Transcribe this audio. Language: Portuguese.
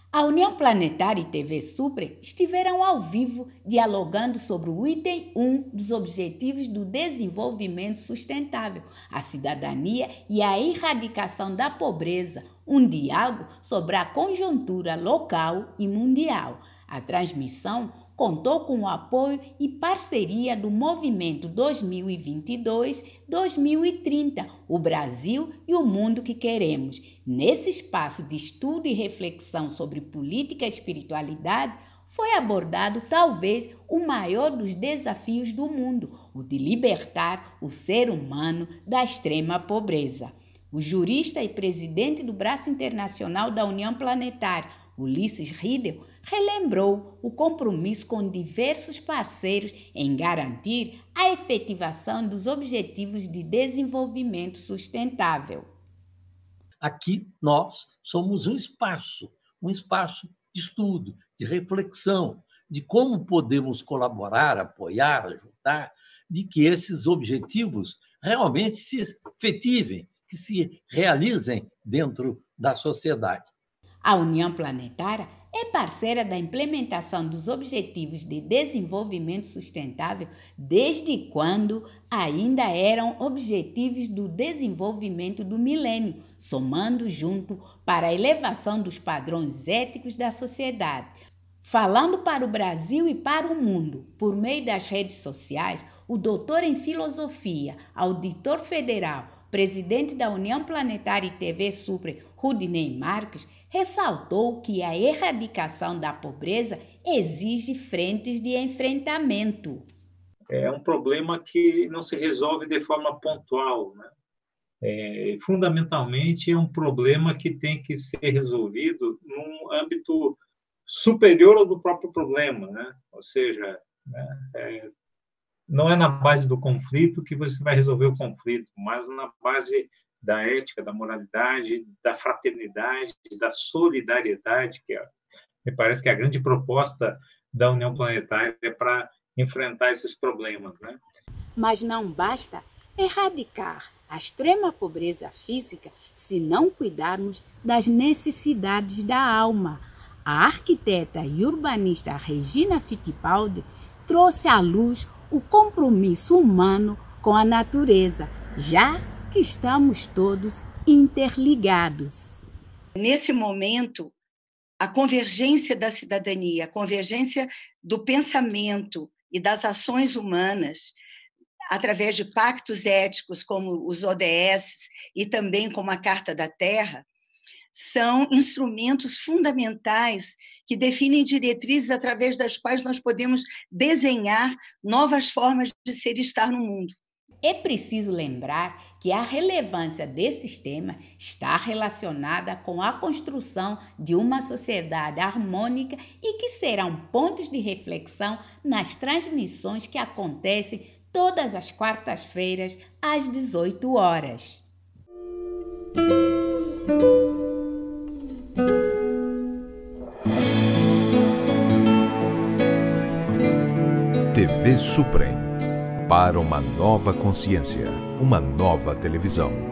A União Planetária e TV Supre estiveram ao vivo dialogando sobre o item 1 dos Objetivos do Desenvolvimento Sustentável, a cidadania e a erradicação da pobreza, um diálogo sobre a conjuntura local e mundial. A transmissão contou com o apoio e parceria do Movimento 2022-2030, o Brasil e o mundo que queremos. Nesse espaço de estudo e reflexão sobre política e espiritualidade, foi abordado talvez o maior dos desafios do mundo, o de libertar o ser humano da extrema pobreza. O jurista e presidente do Braço Internacional da União Planetária, Ulisses Riedel, relembrou o compromisso com diversos parceiros em garantir a efetivação dos Objetivos de Desenvolvimento Sustentável. Aqui nós somos um espaço de estudo, de reflexão, de como podemos colaborar, apoiar, ajudar, de que esses objetivos realmente se efetivem, que se realizem dentro da sociedade. A União Planetária é parceira da implementação dos Objetivos de Desenvolvimento Sustentável desde quando ainda eram Objetivos do Desenvolvimento do Milênio, somando junto para a elevação dos padrões éticos da sociedade. Falando para o Brasil e para o mundo, por meio das redes sociais, o doutor em filosofia, auditor federal, presidente da União Planetária e TV Supre, Rudinei Marques, ressaltou que a erradicação da pobreza exige frentes de enfrentamento. É um problema que não se resolve de forma pontual, né? Fundamentalmente, é um problema que tem que ser resolvido num âmbito superior ao do próprio problema, né? Ou seja, não é na base do conflito que você vai resolver o conflito, mas na base da ética, da moralidade, da fraternidade, da solidariedade, que me parece que é a grande proposta da União Planetária para enfrentar esses problemas, né? Mas não basta erradicar a extrema pobreza física se não cuidarmos das necessidades da alma. A arquiteta e urbanista Regina Fittipaldi trouxe à luz o compromisso humano com a natureza, já que estamos todos interligados. Nesse momento, a convergência da cidadania, a convergência do pensamento e das ações humanas, através de pactos éticos como os ODS e também como a Carta da Terra, são instrumentos fundamentais que definem diretrizes através das quais nós podemos desenhar novas formas de ser e estar no mundo. É preciso lembrar que a relevância desses temas está relacionada com a construção de uma sociedade harmônica e que serão pontos de reflexão nas transmissões que acontecem todas as quartas-feiras, às 18 horas. TV Suprem. Para uma nova consciência, uma nova televisão.